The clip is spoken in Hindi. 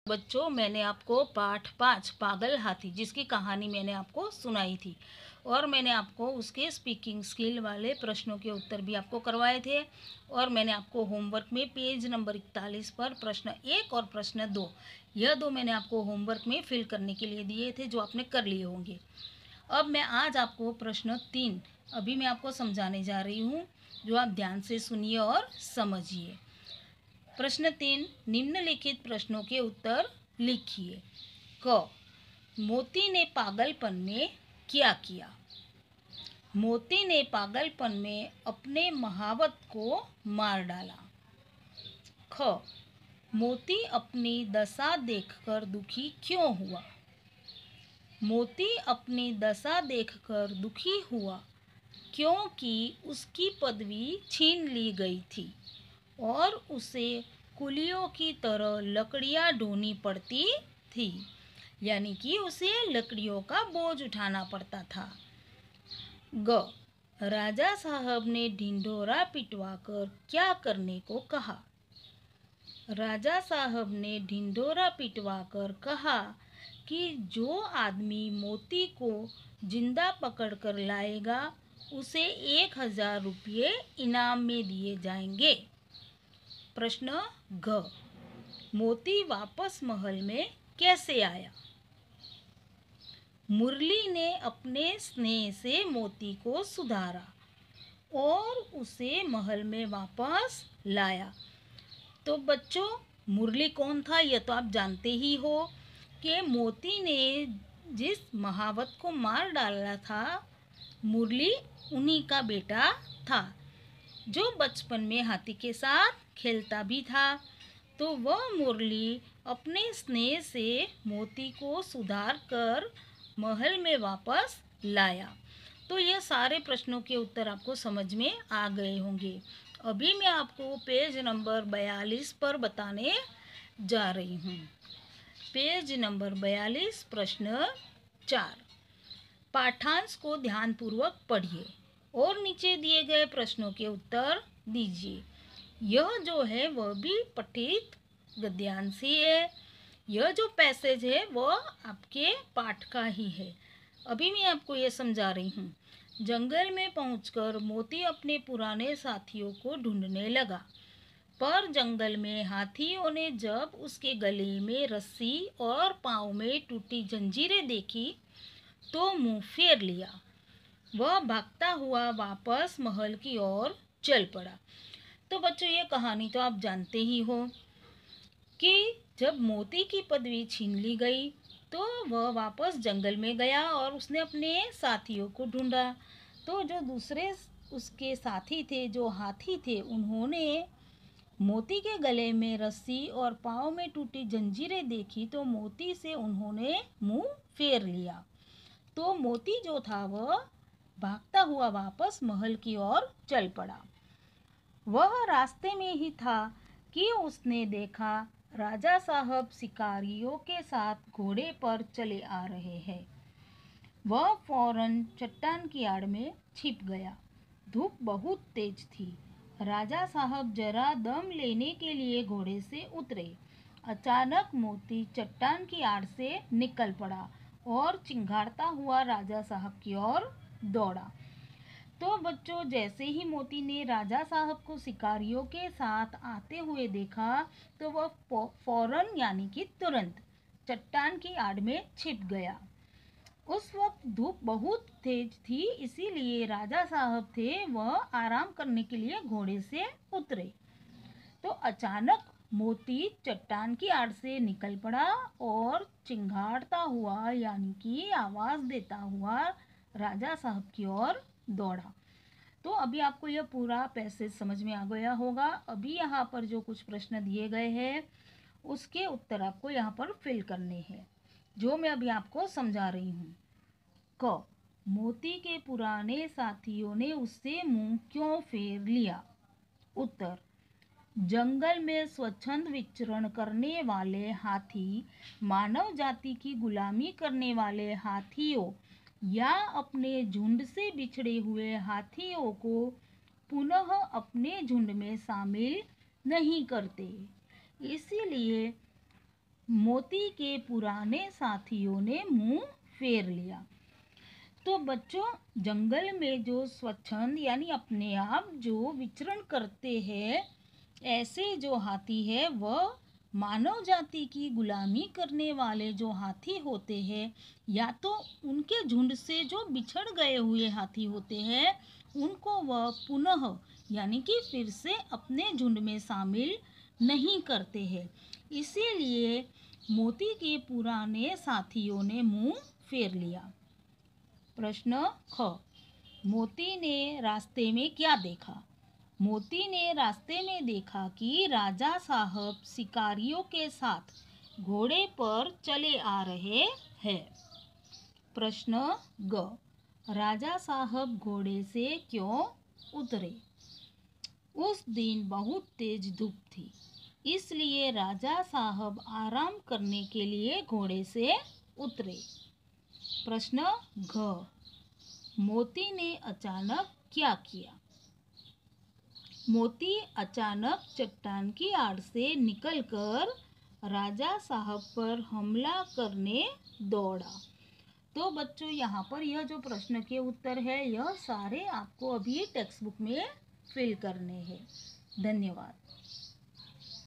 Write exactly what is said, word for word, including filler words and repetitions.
बच्चों, मैंने आपको पाठ पाँच पागल हाथी जिसकी कहानी मैंने आपको सुनाई थी और मैंने आपको उसके स्पीकिंग स्किल वाले प्रश्नों के उत्तर भी आपको करवाए थे। और मैंने आपको होमवर्क में पेज नंबर इकतालीस पर प्रश्न एक और प्रश्न दो, यह दो मैंने आपको होमवर्क में फिल करने के लिए दिए थे, जो आपने कर लिए होंगे। अब मैं आज आपको प्रश्न तीन अभी मैं आपको समझाने जा रही हूँ, जो आप ध्यान से सुनिए और समझिए। प्रश्न तीन, निम्नलिखित प्रश्नों के उत्तर लिखिए। क, मोती ने पागलपन में क्या किया? मोती ने पागलपन में अपने महावत को मार डाला। ख, मोती अपनी दशा देखकर दुखी क्यों हुआ? मोती अपनी दशा देखकर दुखी हुआ क्योंकि उसकी पदवी छीन ली गई थी और उसे कुलियों की तरह लकड़ियां ढोनी पड़ती थी, यानी कि उसे लकड़ियों का बोझ उठाना पड़ता था। ग, राजा साहब ने ढिंढोरा पिटवाकर क्या करने को कहा? राजा साहब ने ढिंढोरा पिटवाकर कहा कि जो आदमी मोती को जिंदा पकड़कर लाएगा उसे एक हजार रुपये इनाम में दिए जाएंगे। प्रश्न घ, मोती वापस महल में कैसे आया? मुरली ने अपने स्नेह से मोती को सुधारा और उसे महल में वापस लाया। तो बच्चों, मुरली कौन था? यह तो आप जानते ही हो कि मोती ने जिस महावत को मार डाला था, मुरली उन्हीं का बेटा था, जो बचपन में हाथी के साथ खेलता भी था। तो वह मुरली अपने स्नेह से मोती को सुधार कर महल में वापस लाया। तो यह सारे प्रश्नों के उत्तर आपको समझ में आ गए होंगे। अभी मैं आपको पेज नंबर बयालीस पर बताने जा रही हूँ। पेज नंबर बयालीस, प्रश्न चार। पाठांश को ध्यानपूर्वक पढ़िए और नीचे दिए गए प्रश्नों के उत्तर दीजिए। यह जो है वह भी पठित गद्यांश ही है। यह जो पैसेज है वह आपके पाठ का ही है। अभी मैं आपको ये समझा रही हूँ। जंगल में पहुंचकर मोती अपने पुराने साथियों को ढूंढने लगा, पर जंगल में हाथियों ने जब उसके गले में रस्सी और पाँव में टूटी जंजीरें देखी तो मुंह फेर लिया। वह भागता हुआ वापस महल की ओर चल पड़ा। तो बच्चों, ये कहानी तो आप जानते ही हो कि जब मोती की पदवी छीन ली गई तो वह वापस जंगल में गया और उसने अपने साथियों को ढूंढा। तो जो दूसरे उसके साथी थे, जो हाथी थे, उन्होंने मोती के गले में रस्सी और पाँव में टूटी जंजीरें देखी तो मोती से उन्होंने मुंह फेर लिया। तो मोती जो था वह भागता हुआ वापस महल की ओर चल पड़ा। वह रास्ते में ही था कि उसने देखा राजा साहब शिकारियों के साथ घोड़े पर चले आ रहे हैं। वह फौरन चट्टान की आड़ में छिप गया। धूप बहुत तेज थी। राजा साहब जरा दम लेने के लिए घोड़े से उतरे। अचानक मोती चट्टान की आड़ से निकल पड़ा और चिंघाड़ता हुआ राजा साहब की ओर दौड़ा। तो बच्चों, जैसे ही मोती ने राजा साहब को शिकारियों के साथ आते हुए देखा तो वह फौरन यानी कि तुरंत चट्टान की आड़ में छिप गया। उस वक्त धूप बहुत तेज थी, इसीलिए राजा साहब थे वह आराम करने के लिए घोड़े से उतरे। तो अचानक मोती चट्टान की आड़ से निकल पड़ा और चिंघाड़ता हुआ यानी कि आवाज देता हुआ राजा साहब की ओर दौड़ा। तो अभी आपको यह पूरा पैसेज समझ में आ गया होगा। अभी यहाँ पर जो कुछ प्रश्न दिए गए हैं उसके उत्तर आपको यहाँ पर फिल करने हैं, जो मैं अभी आपको समझा रही हूँ। क, मोती के पुराने साथियों ने उससे मुंह क्यों फेर लिया? उत्तर, जंगल में स्वच्छंद विचरण करने वाले हाथी मानव जाति की गुलामी करने वाले हाथियों या अपने झुंड से बिछड़े हुए हाथियों को पुनः अपने झुंड में शामिल नहीं करते। इसीलिए मोती के पुराने साथियों ने मुंह फेर लिया। तो बच्चों, जंगल में जो स्वच्छंद यानी अपने आप जो विचरण करते हैं, ऐसे जो हाथी है वह मानव जाति की गुलामी करने वाले जो हाथी होते हैं, या तो उनके झुंड से जो बिछड़ गए हुए हाथी होते हैं, उनको वह पुनः यानी कि फिर से अपने झुंड में शामिल नहीं करते हैं। इसीलिए मोती के पुराने साथियों ने मुंह फेर लिया। प्रश्न ख, मोती ने रास्ते में क्या देखा? मोती ने रास्ते में देखा कि राजा साहब शिकारियों के साथ घोड़े पर चले आ रहे हैं। प्रश्न ग, राजा साहब घोड़े से क्यों उतरे? उस दिन बहुत तेज धूप थी, इसलिए राजा साहब आराम करने के लिए घोड़े से उतरे। प्रश्न घ, मोती ने अचानक क्या किया? मोती अचानक चट्टान की आड़ से निकलकर राजा साहब पर हमला करने दौड़ा। तो बच्चों, यहाँ पर यह जो प्रश्न के उत्तर है, यह सारे आपको अभी टेक्स्ट बुक में फिल करने हैं। धन्यवाद।